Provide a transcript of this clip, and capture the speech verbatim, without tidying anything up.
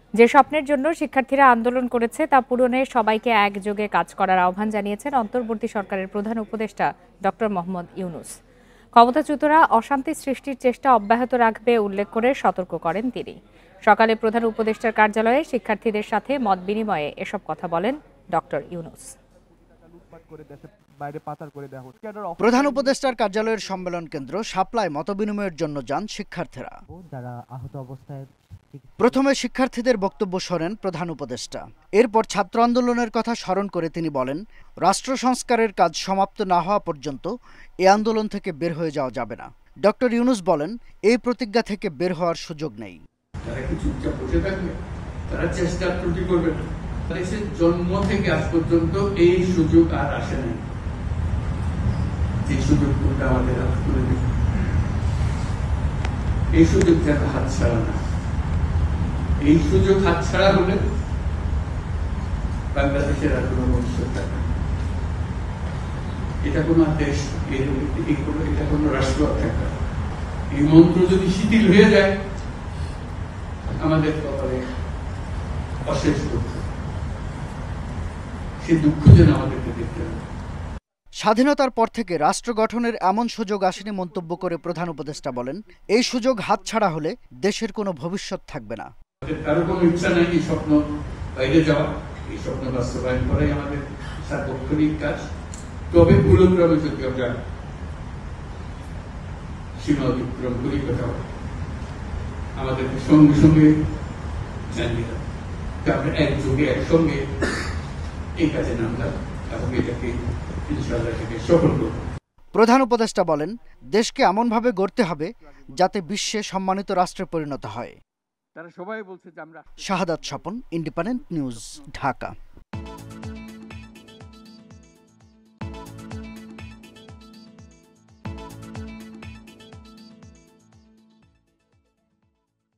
যে স্বপ্নের জন্য শিক্ষার্থীরা আন্দোলন করেছে তা পূরণে সবাইকে একযোগে কাজ করার আহ্বান জানিয়েছেন অন্তর্বর্তী সরকারের প্রধান উপদেষ্টা ডক্টর মোহাম্মদ ইউনূস। ক্ষমতাচ্যুতরা অশান্তি সৃষ্টির চেষ্টা অব্যাহত রাখবে উল্লেখ করে সতর্ক করেন তিনি। সকালে প্রধান উপদেষ্টার কার্যালয়ে শিক্ষার্থীদের সাথে মত বিনিময়ে এসব কথা বলেন ডক্টর ইউনূস। প্রধান উপদেষ্টার কার্যালয়ের সম্মেলন কেন্দ্র শাপলায় মতবিনিময়ের জন্য যান শিক্ষার্থীরা। যারা আহত অবস্থায় প্রথমে শিক্ষার্থীদের বক্তব্য শোনেন প্রধান উপদেষ্টা। এরপর ছাত্র আন্দোলনের কথা স্মরণ করে তিনি বলেন, রাষ্ট্র সংস্কারের কাজ সমাপ্ত না হওয়া পর্যন্ত এই আন্দোলন থেকে বের হয়ে যাওয়া যাবে না। ডক্টর ইউনূস বলেন, এই প্রতিজ্ঞা থেকে বের হওয়ার সুযোগ নেই। তারা কি চুপচাপ বসে থাকবে? তারা চেষ্টা ত্রুটি করবে না। দেশের জন্ম থেকে আজ পর্যন্ত এই সুযোগ আর আসে নাই। এই সুযোগটা আমাদের হাত করে দেবে। এই সুযোগ যেন হাত ছাড়া না। এই সুযোগ হাত ছাড়া হলে বাংলাদেশের আর কোনো ভবিষ্যৎ থাকবে না। এটা কোনো দেশ, এটা কোনো রাষ্ট্র থাকবে না। এই মন্ত্র যদি শিথিল হয়ে যায়, আমাদের কপালে অশেষ দুঃখ। সেই দুঃখ যেন আমাদেরকে দেখতে হবে। স্বাধীনতার পর থেকে রাষ্ট্র গঠনের এমন সুযোগ আসেনি মন্তব্য করে প্রধান উপদেষ্টা বলেন, এই সুযোগ হাতছাড়া হলে দেশের কোনো ভবিষ্যৎ থাকবে না। কারো কোনো ইচ্ছা নাই এই স্বপ্ন বাইরে যাওয়া, এই স্বপ্ন বাস্তবায়ন করাই আমাদের সার্বক্ষণিক কাজ। তবে ভুলক্রমে যদি আমরা সীমা অতিক্রম করি কোথাও, আমাদেরকে সঙ্গে সঙ্গে জানিয়ে দেয় আমরা একযোগে একসঙ্গে এই কাজে নামলাম এবং এটাকে ইনশাআল্লাহ এটাকে সফল করব। প্রধান উপদেষ্টা বলেন, দেশকে এমনভাবে গড়তে হবে যাতে বিশ্বে সম্মানিত রাষ্ট্রে পরিণত হয়। তারা সবাই বলছে যে আমরা। Shahadat Swapan, independent news, Dhaka.